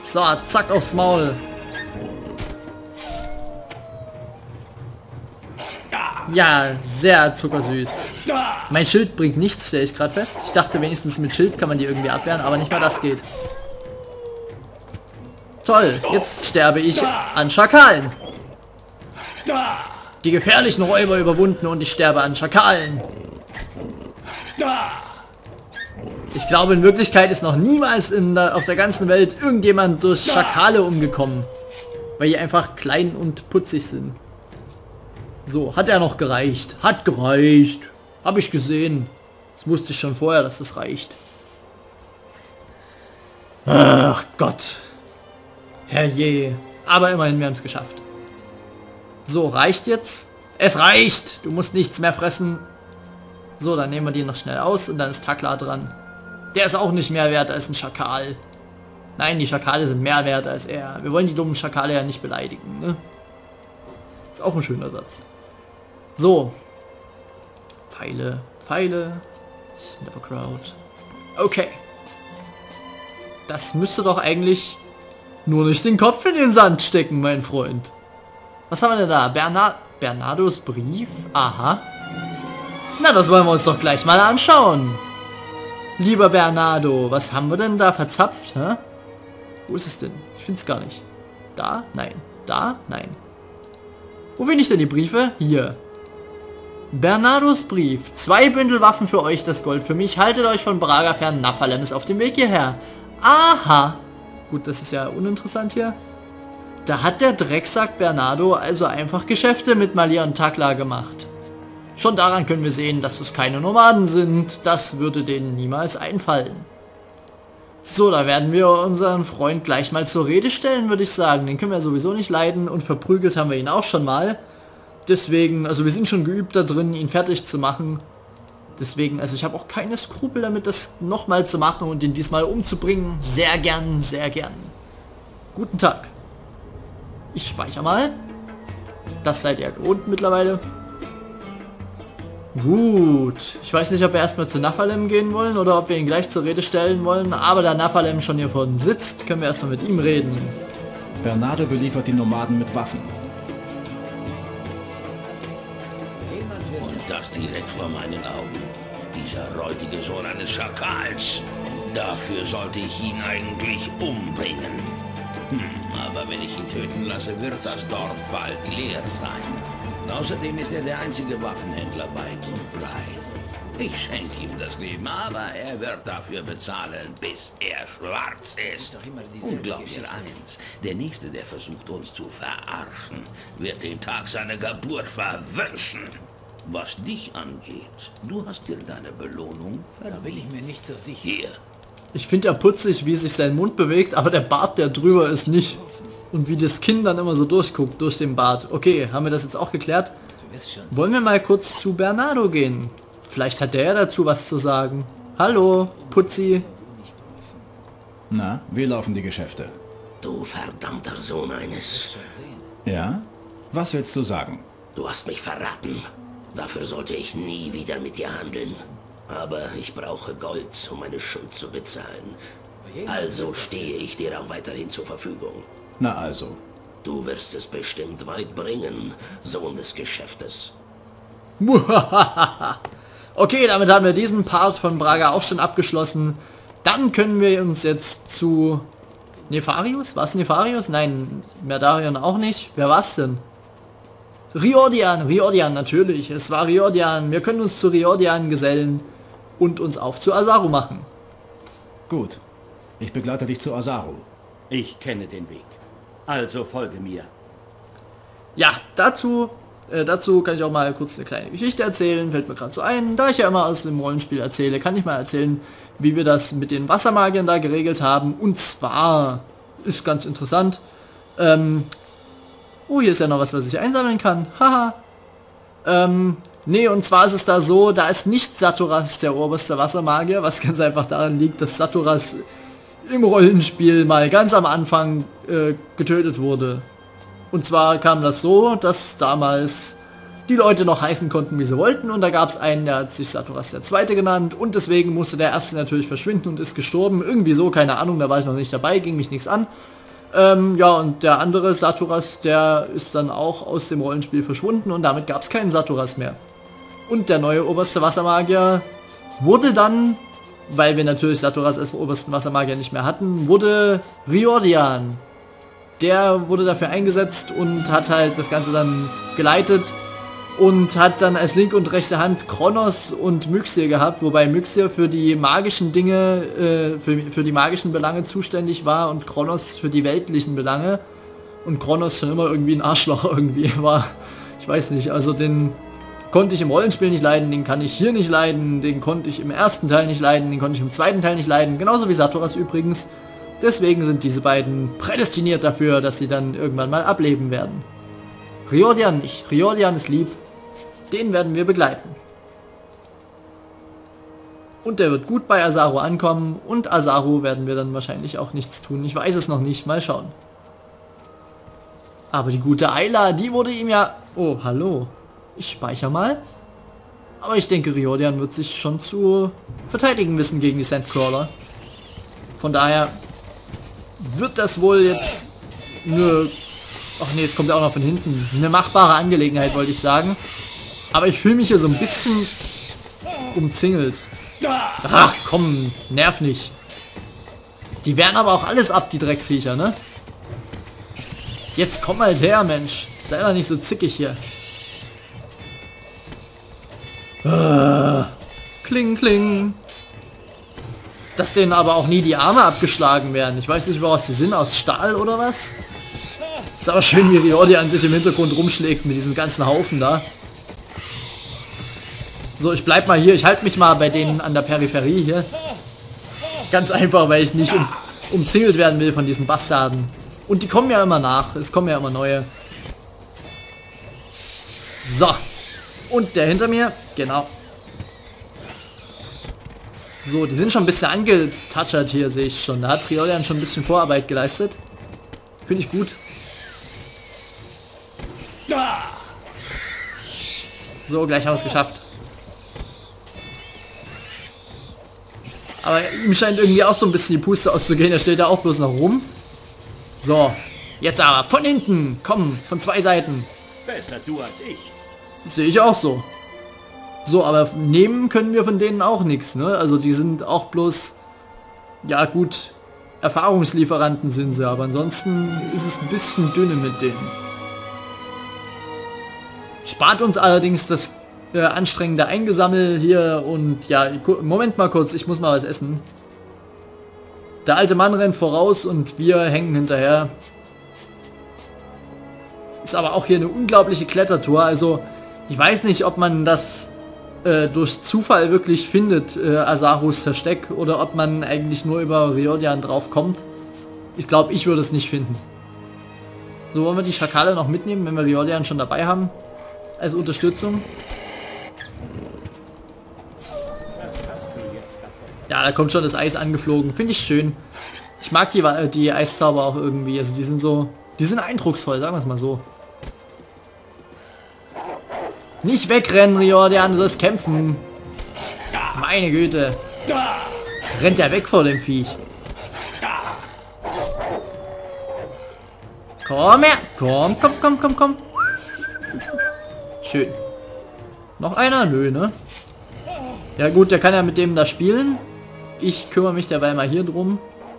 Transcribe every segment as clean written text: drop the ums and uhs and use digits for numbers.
So, zack aufs Maul. Ja, sehr zuckersüß. Mein Schild bringt nichts, stelle ich gerade fest. Ich dachte wenigstens mit Schild kann man die irgendwie abwehren, aber nicht mal das geht. Toll, jetzt sterbe ich an Schakalen. Die gefährlichen Räuber überwunden und ich sterbe an Schakalen. Ich glaube, in Wirklichkeit ist noch niemals auf der ganzen Welt irgendjemand durch Schakale umgekommen. Weil die einfach klein und putzig sind. So, hat er noch gereicht. Hat gereicht. Habe ich gesehen. Das wusste ich schon vorher, dass das reicht. Ach Gott. Herrje. Aber immerhin, wir haben es geschafft. So, reicht jetzt? Es reicht! Du musst nichts mehr fressen. So, dann nehmen wir den noch schnell aus und dann ist Takla dran. Der ist auch nicht mehr wert als ein Schakal. Nein, die Schakale sind mehr wert als er. Wir wollen die dummen Schakale ja nicht beleidigen, ne? Ist auch ein schöner Satz. So. Pfeile, Pfeile. Snappercrowd. Okay. Das müsste doch eigentlich nur nicht den Kopf in den Sand stecken, mein Freund. Was haben wir denn da? Bernardos Brief? Aha. Na, das wollen wir uns doch gleich mal anschauen. Lieber Bernardo, was haben wir denn da verzapft? Hä? Wo ist es denn? Ich finde es gar nicht. Da? Nein. Da? Nein. Wo finde ich denn die Briefe? Hier. Bernardos Brief. 2 Bündel Waffen für euch, das Gold für mich. Haltet euch von Braga fern. Naphalem ist auf dem Weg hierher. Aha. Gut, das ist ja uninteressant hier. Da hat der Drecksack Bernardo also einfach Geschäfte mit Malia und Takla gemacht. Schon daran können wir sehen, dass es keine Nomaden sind. Das würde denen niemals einfallen. So, da werden wir unseren Freund gleich mal zur Rede stellen, würde ich sagen. Den können wir sowieso nicht leiden und verprügelt haben wir ihn auch schon mal. Deswegen, also wir sind schon geübt da drin, ihn fertig zu machen. Deswegen, also ich habe auch keine Skrupel damit, das nochmal zu machen und ihn diesmal umzubringen. Sehr gern, sehr gern. Guten Tag. Ich speichere mal. Das seid ihr gewohnt mittlerweile. Gut. Ich weiß nicht, ob wir erstmal zu Naphalem gehen wollen oder ob wir ihn gleich zur Rede stellen wollen. Aber da Naphalem schon hier vorne sitzt, können wir erstmal mit ihm reden. Bernardo beliefert die Nomaden mit Waffen. Und das direkt vor meinen Augen. Dieser räudige Sohn eines Schakals. Dafür sollte ich ihn eigentlich umbringen. Aber wenn ich ihn töten lasse, wird das Dorf bald leer sein. Außerdem ist er der einzige Waffenhändler weit und breit. Ich schenke ihm das Leben, aber er wird dafür bezahlen, bis er schwarz ist. Und glaub mir eins, der Nächste, der versucht, uns zu verarschen, wird den Tag seiner Geburt verwünschen. Was dich angeht, du hast dir deine Belohnung verdient. Da bin ich mir nicht so sicher. Hier. Ich finde ja putzig, wie sich sein Mund bewegt, aber der Bart, der drüber ist, nicht. Und wie das Kinn dann immer so durchguckt, durch den Bart. Okay, haben wir das jetzt auch geklärt? Wollen wir mal kurz zu Bernardo gehen? Vielleicht hat der ja dazu was zu sagen. Hallo, Putzi. Na, wie laufen die Geschäfte? Du verdammter Sohn eines. Ja? Was willst du sagen? Du hast mich verraten. Dafür sollte ich nie wieder mit dir handeln. Aber ich brauche Gold, um meine Schuld zu bezahlen. Also stehe ich dir auch weiterhin zur Verfügung. Na also. Du wirst es bestimmt weit bringen, Sohn des Geschäftes. Okay, damit haben wir diesen Part von Braga auch schon abgeschlossen. Dann können wir uns jetzt zu Nefarius? War es Nefarius? Nein, Merdarion auch nicht. Wer war's denn? Riordan, Riordan natürlich. Es war Riordan. Wir können uns zu Riordan gesellen und uns auf zu Asaru machen. Gut. Ich begleite dich zu Asaru. Ich kenne den Weg. Also folge mir. Ja, dazu kann ich auch mal kurz eine kleine Geschichte erzählen. Fällt mir gerade so ein. Da ich ja immer aus dem Rollenspiel erzähle, kann ich mal erzählen, wie wir das mit den Wassermagiern da geregelt haben. Und zwar ist ganz interessant. Oh, hier ist ja noch was ich einsammeln kann. Haha. Nee, und zwar ist es da so, da ist nicht Saturas der oberste Wassermagier, was ganz einfach daran liegt, dass Saturas im Rollenspiel mal ganz am Anfang getötet wurde. Und zwar kam das so, dass damals die Leute noch heißen konnten, wie sie wollten. Und da gab es einen, der hat sich Saturas der Zweite genannt. Und deswegen musste der Erste natürlich verschwinden und ist gestorben. Irgendwie so, keine Ahnung, da war ich noch nicht dabei, ging mich nichts an. Ja, und der andere Saturas, der ist dann auch aus dem Rollenspiel verschwunden und damit gab es keinen Saturas mehr. Und der neue oberste Wassermagier wurde dann, weil wir natürlich Saturas als obersten Wassermagier nicht mehr hatten, wurde Riordan. Der wurde dafür eingesetzt und hat halt das Ganze dann geleitet und hat dann als linke und rechte Hand Kronos und Myxir gehabt, wobei Myxir für die magischen Dinge, für die magischen Belange zuständig war und Kronos für die weltlichen Belange. Und Kronos schon immer irgendwie ein Arschloch irgendwie war. Ich weiß nicht, also den konnte ich im Rollenspiel nicht leiden, den kann ich hier nicht leiden, den konnte ich im ersten Teil nicht leiden, den konnte ich im zweiten Teil nicht leiden, genauso wie Saturas übrigens. Deswegen sind diese beiden prädestiniert dafür, dass sie dann irgendwann mal ableben werden. Riordan nicht. Riordan ist lieb. Den werden wir begleiten. Und der wird gut bei Asaru ankommen und Asaru werden wir dann wahrscheinlich auch nichts tun. Ich weiß es noch nicht, mal schauen. Aber die gute Ayla, die wurde ihm ja... Oh, hallo. Ich speichere mal. Aber ich denke, Riordan wird sich schon zu verteidigen wissen gegen die Sandcrawler. Von daher wird das wohl jetzt eine... Ach nee, jetzt kommt er auch noch von hinten. Eine machbare Angelegenheit, wollte ich sagen. Aber ich fühle mich hier so ein bisschen umzingelt. Ach komm, nerv nicht. Die wehren aber auch alles ab, die Drecksviecher, ne? Jetzt komm halt her, Mensch. Sei doch nicht so zickig hier. Kling, kling. Dass denen aber auch nie die Arme abgeschlagen werden. Ich weiß nicht, woraus die sind. Aus Stahl oder was? Ist aber schön, wie Riordan sich im Hintergrund rumschlägt mit diesem ganzen Haufen da. So, ich bleib mal hier. Ich halte mich mal bei denen an der Peripherie hier. Ganz einfach, weil ich nicht umzingelt werden will von diesen Bastarden. Und die kommen ja immer nach. Es kommen ja immer neue. So. Und der hinter mir. Genau. So, die sind schon ein bisschen angetouchert hier, sehe ich schon. Da hat Riordan schon ein bisschen Vorarbeit geleistet. Finde ich gut. So, gleich haben wir es geschafft. Aber ihm scheint irgendwie auch so ein bisschen die Puste auszugehen. Er steht da auch bloß noch rum. So, jetzt aber von hinten. Komm, von zwei Seiten. Besser du als ich. Sehe ich auch so. So, aber nehmen können wir von denen auch nichts, ne? Also die sind auch bloß... Ja gut, Erfahrungslieferanten sind sie, aber ansonsten ist es ein bisschen dünne mit denen. Spart uns allerdings das anstrengende Eingesammel hier und ja, Moment mal kurz, ich muss mal was essen. Der alte Mann rennt voraus und wir hängen hinterher. Ist aber auch hier eine unglaubliche Klettertour, also ich weiß nicht, ob man das durch Zufall wirklich findet, Asarus Versteck, oder ob man eigentlich nur über Riordan drauf kommt. Ich glaube, ich würde es nicht finden. So, wollen wir die Schakale noch mitnehmen, wenn wir Riordan schon dabei haben? Als Unterstützung. Ja, da kommt schon das Eis angeflogen. Finde ich schön. Ich mag die Eiszauber auch irgendwie. Also die sind so... Die sind eindrucksvoll, sagen wir es mal so. Nicht wegrennen, Riordan, du sollst kämpfen. Meine Güte. Rennt er weg vor dem Viech. Komm her. Komm, komm, komm, komm, komm. Schön. Noch einer? Nö, ne? Ja gut, der kann ja mit dem da spielen. Ich kümmere mich dabei mal hier drum.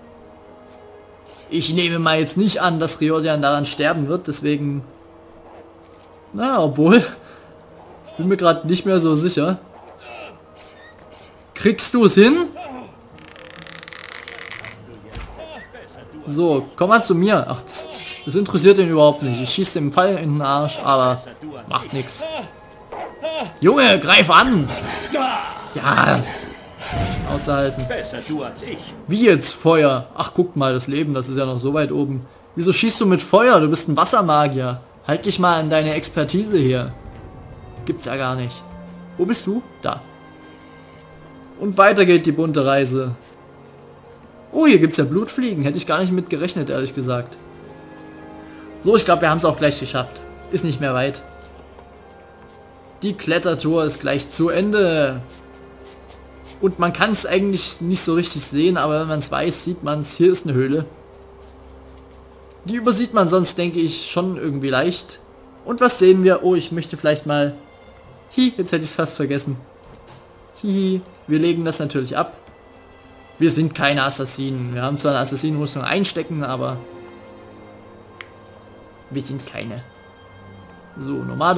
Ich nehme mal jetzt nicht an, dass Riordan daran sterben wird, deswegen... Na, obwohl... Bin mir gerade nicht mehr so sicher. Kriegst du es hin? So, komm mal zu mir. Ach, das interessiert ihn überhaupt nicht. Ich schieße dem Pfeil in den Arsch, aber macht nichts. Junge, greif an! Ja, Schnauze halten. Besser du als ich. Wie jetzt Feuer? Ach, guck mal, das Leben, das ist ja noch so weit oben. Wieso schießt du mit Feuer? Du bist ein Wassermagier. Halt dich mal an deine Expertise hier. Gibt's ja gar nicht. Wo bist du? Da. Und weiter geht die bunte Reise. Oh, hier gibt's ja Blutfliegen. Hätte ich gar nicht mit gerechnet, ehrlich gesagt. So, ich glaube, wir haben es auch gleich geschafft. Ist nicht mehr weit. Die Klettertour ist gleich zu Ende. Und man kann es eigentlich nicht so richtig sehen, aber wenn man es weiß, sieht man es. Hier ist eine Höhle. Die übersieht man sonst, denke ich, schon irgendwie leicht. Und was sehen wir? Oh, ich möchte vielleicht mal... jetzt hätte ich es fast vergessen. Wir legen das natürlich ab. Wir sind keine Assassinen. Wir haben zwar eine Assassinenrüstung einstecken, aber... wir sind keine. So, Nomade.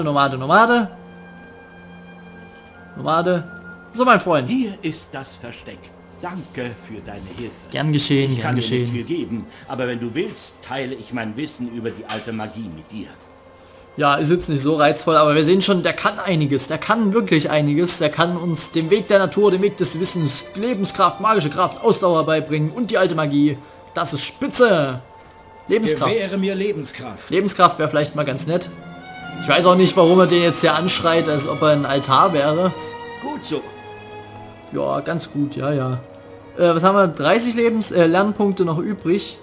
So, mein Freund. Hier ist das Versteck. Danke für deine Hilfe. Gern geschehen, Ich gern kann dir nicht viel geschehen. geben, aber wenn du willst, teile ich mein Wissen über die alte Magie mit dir. Ja, ist jetzt nicht so reizvoll, aber wir sehen schon, der kann einiges. Der kann wirklich einiges. Der kann uns den Weg der Natur, den Weg des Wissens, Lebenskraft, magische Kraft, Ausdauer beibringen und die alte Magie. Das ist spitze. Lebenskraft. Gewähre mir Lebenskraft. Lebenskraft wäre vielleicht mal ganz nett. Ich weiß auch nicht, warum er den jetzt hier anschreit, als ob er ein Altar wäre. Gut so. Ja, ganz gut, ja. Was haben wir? 30 Lernpunkte noch übrig.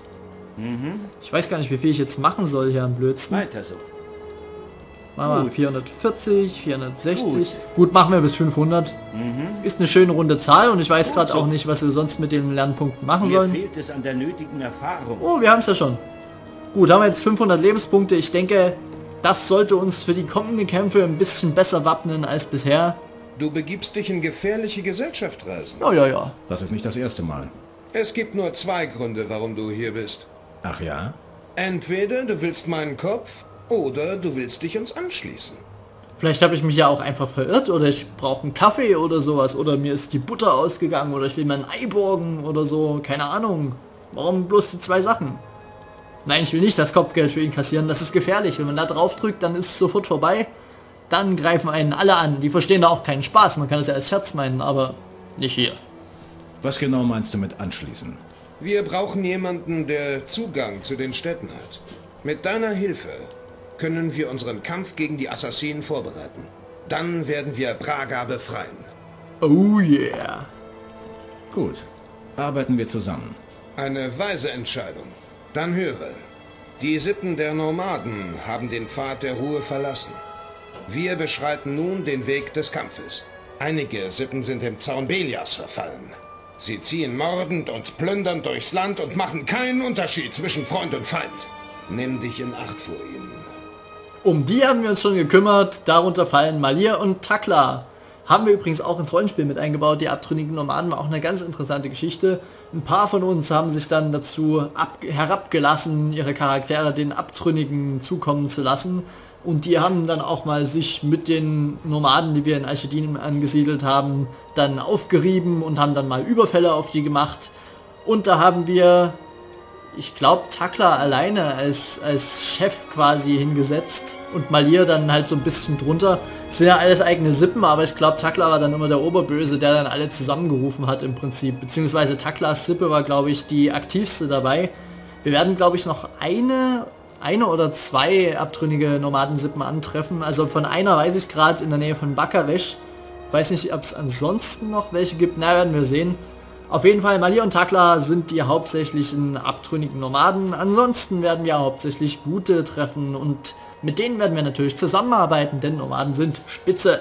Ich weiß gar nicht, wie viel ich jetzt machen soll hier am blödsten. Weiter so. Machen wir Gut. 440, 460. Gut, machen wir bis 500. Ist eine schöne runde Zahl und ich weiß Gut gerade so. auch nicht, was wir sonst mit den Lernpunkten machen Mir sollen. fehlt es an der nötigen Erfahrung. Oh, wir haben es ja schon. Gut, haben wir jetzt 500 Lebenspunkte. Ich denke, das sollte uns für die kommenden Kämpfe ein bisschen besser wappnen als bisher. Du begibst dich in gefährliche Gesellschaft reisen. Ja. Das ist nicht das erste Mal. Es gibt nur zwei Gründe, warum du hier bist. Ach ja? Entweder du willst meinen Kopf oder du willst dich uns anschließen. Vielleicht habe ich mich ja auch einfach verirrt oder ich brauche einen Kaffee oder sowas oder mir ist die Butter ausgegangen oder ich will mein Ei borgen oder so. Keine Ahnung. Warum bloß die zwei Sachen? Nein, ich will nicht das Kopfgeld für ihn kassieren. Das ist gefährlich. Wenn man da drauf drückt, dann ist es sofort vorbei. Dann greifen einen alle an. Die verstehen da auch keinen Spaß. Man kann es ja als Scherz meinen, aber nicht hier. Was genau meinst du mit anschließen? Wir brauchen jemanden, der Zugang zu den Städten hat. Mit deiner Hilfe können wir unseren Kampf gegen die Assassinen vorbereiten. Dann werden wir Braga befreien. Oh yeah. Gut. Arbeiten wir zusammen. Eine weise Entscheidung. Dann höre. Die Sippen der Nomaden haben den Pfad der Ruhe verlassen. Wir beschreiten nun den Weg des Kampfes. Einige Sippen sind im Zaun Belias verfallen. Sie ziehen mordend und plündernd durchs Land und machen keinen Unterschied zwischen Freund und Feind. Nimm dich in Acht vor ihnen. Um die haben wir uns schon gekümmert. Darunter fallen Malir und Takla. Haben wir übrigens auch ins Rollenspiel mit eingebaut. Die abtrünnigen Nomaden war auch eine ganz interessante Geschichte. Ein paar von uns haben sich dann dazu herabgelassen, ihre Charaktere den Abtrünnigen zukommen zu lassen. Und die haben dann auch mal sich mit den Nomaden, die wir in Al-Shadin angesiedelt haben, dann aufgerieben und haben dann mal Überfälle auf die gemacht. Und da haben wir, ich glaube, Takla alleine als Chef quasi hingesetzt und Malir dann halt so ein bisschen drunter. Das sind ja alles eigene Sippen, aber ich glaube, Takla war dann immer der Oberböse, der dann alle zusammengerufen hat im Prinzip. Beziehungsweise Taklas Sippe war, glaube ich, die aktivste dabei. Wir werden, glaube ich, noch eine oder zwei abtrünnige Nomadensippen antreffen. Also von einer weiß ich gerade in der Nähe von Bakaresh. Weiß nicht, ob es ansonsten noch welche gibt. Na, werden wir sehen. Auf jeden Fall, Malir und Takla sind die hauptsächlichen abtrünnigen Nomaden. Ansonsten werden wir hauptsächlich Gute treffen und mit denen werden wir natürlich zusammenarbeiten, denn Nomaden sind spitze.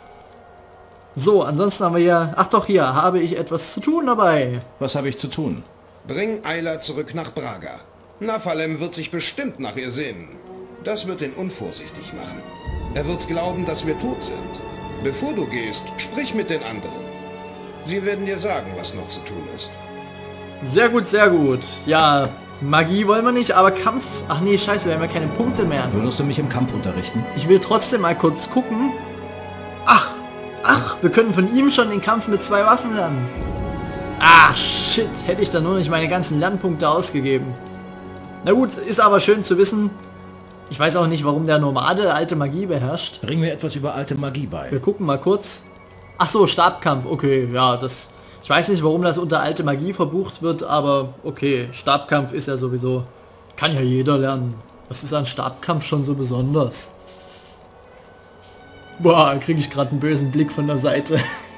So, ansonsten haben wir hier... Ach doch, hier habe ich etwas zu tun dabei. Was habe ich zu tun? Bring Ayla zurück nach Braga. Naphalem wird sich bestimmt nach ihr sehnen. Das wird ihn unvorsichtig machen. Er wird glauben, dass wir tot sind. Bevor du gehst, sprich mit den anderen. Sie werden dir sagen, was noch zu tun ist. Sehr gut, sehr gut. Ja, Magie wollen wir nicht, aber Kampf... Ach nee, scheiße, wir haben ja keine Punkte mehr. Würdest du mich im Kampf unterrichten? Ich will trotzdem mal kurz gucken. Ach, wir können von ihm schon den Kampf mit 2 Waffen lernen. Ah, shit, hätte ich da nur nicht meine ganzen Lernpunkte ausgegeben. Na gut, ist aber schön zu wissen. Ich weiß auch nicht, warum der Nomade alte Magie beherrscht. Bring mir etwas über alte Magie bei. Wir gucken mal kurz. Ach so, Stabkampf, okay, ja, das... Ich weiß nicht, warum das unter alte Magie verbucht wird, aber okay, Stabkampf ist ja sowieso... Kann ja jeder lernen. Was ist an Stabkampf schon so besonders? Boah, kriege ich gerade einen bösen Blick von der Seite.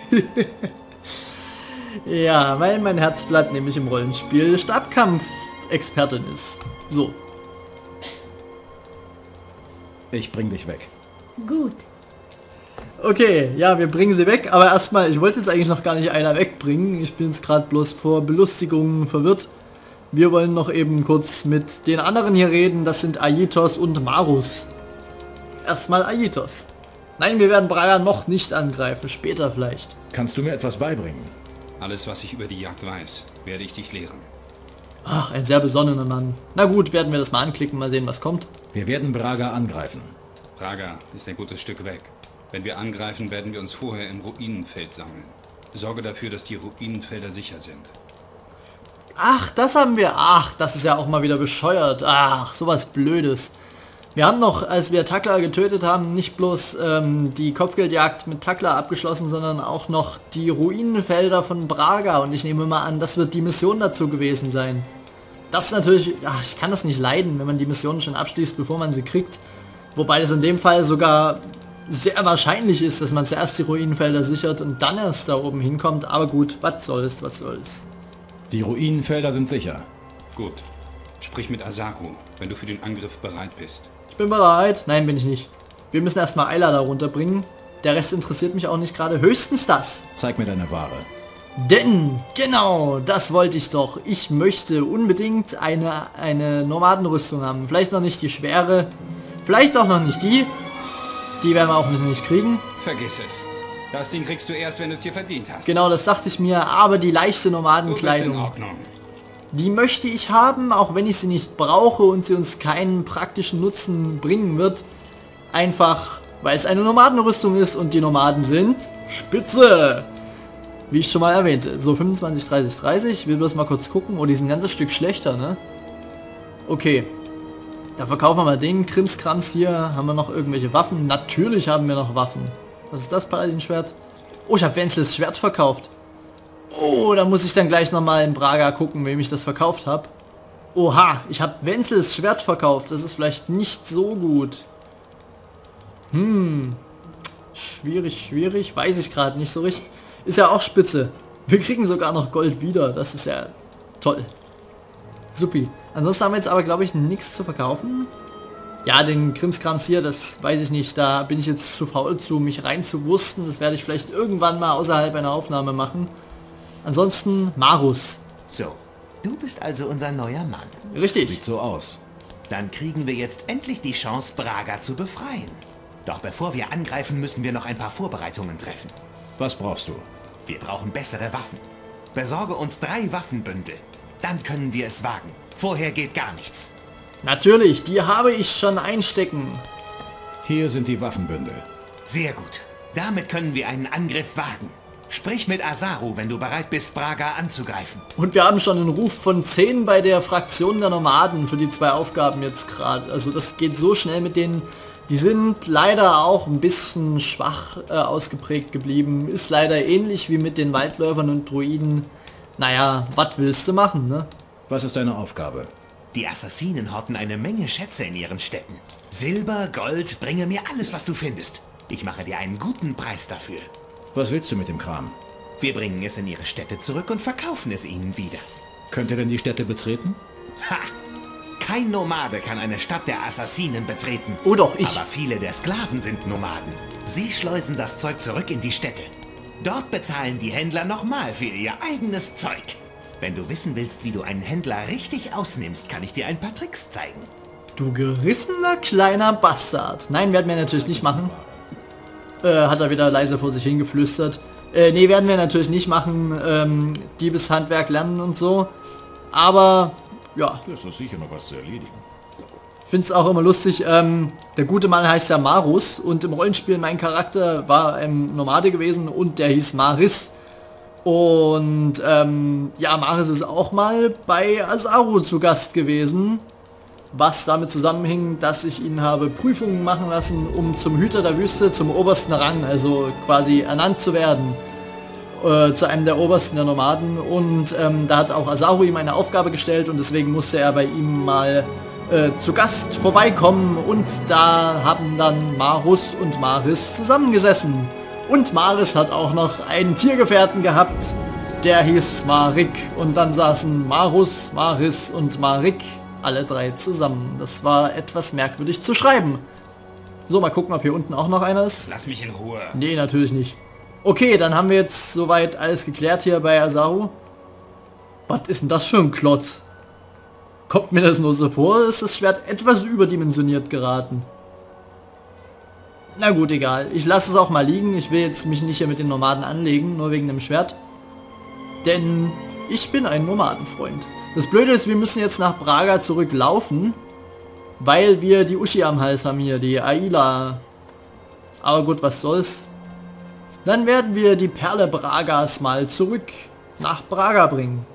Ja, weil mein Herzblatt nämlich im Rollenspiel Stabkampf-Expertin ist. So. Ich bring dich weg. Gut. Okay, ja, wir bringen sie weg, aber erstmal, ich wollte jetzt eigentlich noch gar nicht einer wegbringen. Ich bin jetzt gerade bloß vor Belustigung verwirrt. Wir wollen noch eben kurz mit den anderen hier reden, das sind Aitos und Marus. Erstmal Aitos. Nein, wir werden Braga noch nicht angreifen, später vielleicht. Kannst du mir etwas beibringen? Alles, was ich über die Jagd weiß, werde ich dich lehren. Ach, ein sehr besonnener Mann. Na gut, werden wir das mal anklicken, mal sehen, was kommt. Wir werden Braga angreifen. Braga ist ein gutes Stück weg. Wenn wir angreifen, werden wir uns vorher im Ruinenfeld sammeln. Sorge dafür, dass die Ruinenfelder sicher sind. Ach, das haben wir. Ach, das ist ja auch mal wieder bescheuert. Ach, sowas Blödes. Wir haben noch, als wir Takla getötet haben, nicht bloß die Kopfgeldjagd mit Takla abgeschlossen, sondern auch noch die Ruinenfelder von Braga. Und ich nehme mal an, das wird die Mission dazu gewesen sein. Das ist natürlich... Ach, ich kann das nicht leiden, wenn man die Mission schon abschließt, bevor man sie kriegt. Wobei das in dem Fall sogar sehr wahrscheinlich ist, dass man zuerst die Ruinenfelder sichert und dann erst da oben hinkommt. Aber gut, was soll's, was soll's. Die Ruinenfelder sind sicher. Gut. Sprich mit Azaru, wenn du für den Angriff bereit bist. Ich bin bereit. Nein, bin ich nicht. Wir müssen erstmal Ayla da runterbringen. Der Rest interessiert mich auch nicht gerade. Höchstens das. Zeig mir deine Ware. Denn, genau, das wollte ich doch. Ich möchte unbedingt eine Nomadenrüstung haben. Vielleicht noch nicht die schwere. Vielleicht auch noch nicht die. Die werden wir auch nicht kriegen. Vergiss es. Das Ding kriegst du erst, wenn du es dir verdient hast. Genau, das dachte ich mir. Aber die leichte Du bist in Nomadenkleidung, Ordnung. die möchte ich haben, auch wenn ich sie nicht brauche und sie uns keinen praktischen Nutzen bringen wird. Einfach, weil es eine Nomadenrüstung ist und die Nomaden sind spitze. Wie ich schon mal erwähnte. So, 25, 30, 30. Ich will bloß mal kurz gucken. Oh, die sind ein ganzes Stück schlechter, ne? Okay. Da verkaufen wir mal den Krimskrams hier. Haben wir noch irgendwelche Waffen? Natürlich haben wir noch Waffen. Was ist das, Paladin-Schwert? Oh, ich habe Wenzels Schwert verkauft. Oh, da muss ich dann gleich nochmal in Braga gucken, wem ich das verkauft habe. Oha, ich habe Wenzels Schwert verkauft. Das ist vielleicht nicht so gut. Schwierig, schwierig. Weiß ich gerade nicht so richtig. Ist ja auch spitze. Wir kriegen sogar noch Gold wieder. Das ist ja toll. Supi. Ansonsten haben wir jetzt aber, glaube ich, nichts zu verkaufen. Ja, den Krimskrams hier, das weiß ich nicht. Da bin ich jetzt zu faul zu, mich reinzuwursten. Das werde ich vielleicht irgendwann mal außerhalb einer Aufnahme machen. Ansonsten Marus. So, du bist also unser neuer Mann. Richtig. Sieht so aus. Dann kriegen wir jetzt endlich die Chance, Braga zu befreien. Doch bevor wir angreifen, müssen wir noch ein paar Vorbereitungen treffen. Was brauchst du? Wir brauchen bessere Waffen. Besorge uns 3 Waffenbündel. Dann können wir es wagen. Vorher geht gar nichts. Natürlich, die habe ich schon einstecken. Hier sind die Waffenbündel. Sehr gut. Damit können wir einen Angriff wagen. Sprich mit Azaru, wenn du bereit bist, Braga anzugreifen. Und wir haben schon einen Ruf von 10 bei der Fraktion der Nomaden für die 2 Aufgaben jetzt gerade. Also das geht so schnell mit denen. Die sind leider auch ein bisschen schwach ausgeprägt geblieben. Ist leider ähnlich wie mit den Waldläufern und Druiden. Naja, was willst du machen, ne? Was ist deine Aufgabe? Die Assassinen horten eine Menge Schätze in ihren Städten. Silber, Gold, bringe mir alles, was du findest. Ich mache dir einen guten Preis dafür. Was willst du mit dem Kram? Wir bringen es in ihre Städte zurück und verkaufen es ihnen wieder. Könnt ihr denn die Städte betreten? Ha! Kein Nomade kann eine Stadt der Assassinen betreten. Oh doch, ich. Aber viele der Sklaven sind Nomaden. Sie schleusen das Zeug zurück in die Städte. Dort bezahlen die Händler nochmal für ihr eigenes Zeug. Wenn du wissen willst, wie du einen Händler richtig ausnimmst, kann ich dir ein paar Tricks zeigen. Du gerissener kleiner Bastard. Nein, werden wir natürlich nicht machen. Hat er wieder leise vor sich hingeflüstert. Nee, werden wir natürlich nicht machen. Diebeshandwerk lernen und so. Aber, ja. Das ist sicher noch was zu erledigen. Finde es auch immer lustig. Der gute Mann heißt ja Marus. Und im Rollenspiel mein Charakter war ein Nomade gewesen und der hieß Maris. Und ja, Maris ist auch mal bei Azaru zu Gast gewesen. Was damit zusammenhing, dass ich ihn habe Prüfungen machen lassen, um zum Hüter der Wüste, zum obersten Rang, also quasi ernannt zu werden. Zu einem der obersten der Nomaden. Und da hat auch Azaru ihm eine Aufgabe gestellt und deswegen musste er bei ihm mal zu Gast vorbeikommen. Und da haben dann Marus und Maris zusammengesessen. Und Maris hat auch noch einen Tiergefährten gehabt, der hieß Marik. Und dann saßen Marus, Maris und Marik alle 3 zusammen. Das war etwas merkwürdig zu schreiben. So, mal gucken, ob hier unten auch noch einer ist. Lass mich in Ruhe. Nee, natürlich nicht. Okay, dann haben wir jetzt soweit alles geklärt hier bei Asaru. Was ist denn das für ein Klotz? Kommt mir das nur so vor, ist das Schwert etwas überdimensioniert geraten. Na gut, egal. Ich lasse es auch mal liegen. Ich will jetzt mich nicht hier mit den Nomaden anlegen, nur wegen dem Schwert. Denn ich bin ein Nomadenfreund. Das Blöde ist, wir müssen jetzt nach Braga zurücklaufen, weil wir die Uschi am Hals haben hier, die Aila. Aber gut, was soll's. Dann werden wir die Perle Bragas mal zurück nach Braga bringen.